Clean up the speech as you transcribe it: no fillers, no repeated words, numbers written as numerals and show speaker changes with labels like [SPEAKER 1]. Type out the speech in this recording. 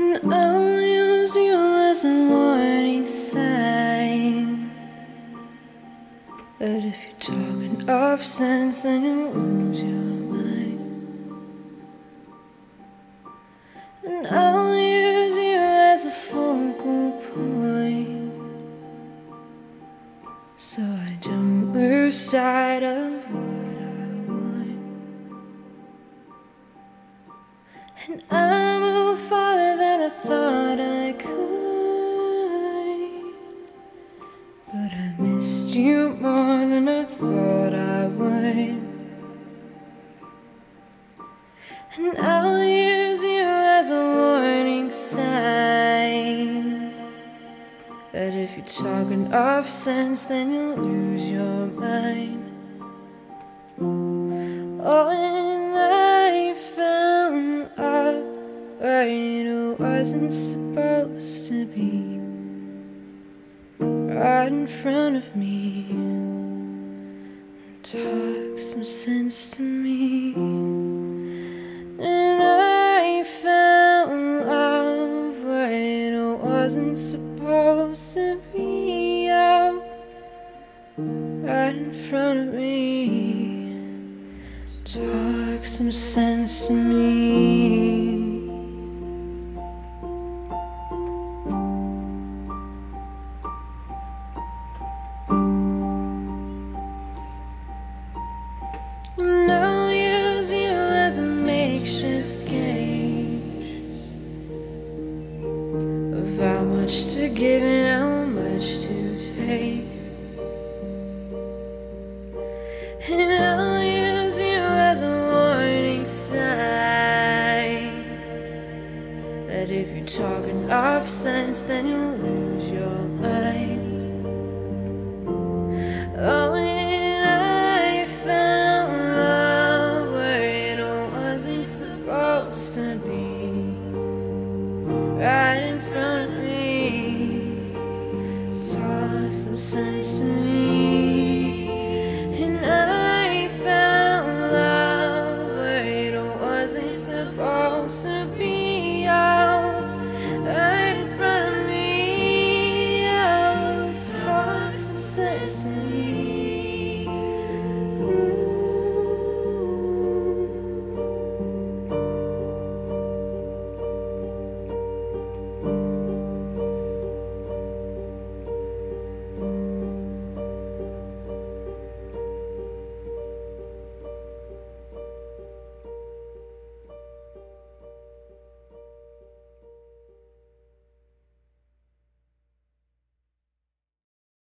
[SPEAKER 1] And I'll use you as a warning sign that if you're talking off sense, then you'll lose your mind. And I'll use you as a focal point, so I don't lose sight of what I want. And I move farther than I thought I could, but I missed you more than I thought I would. And I'll use you as a warning sign that if you're talking off sense, then you'll lose your mind. Oh, and I found out right it wasn't supposed to be right in front of me. Talk some sense to me. And I found love where it wasn't supposed to be out right in front of me. Talk some sense to me. And I'll use you as a makeshift gauge of how much to give and how much to take. And I'll use you as a warning sign that if you're talking off sense, then you'll lose your mind. Oh, and I found love where it wasn't supposed to be right in front of me. Talk some sense to me.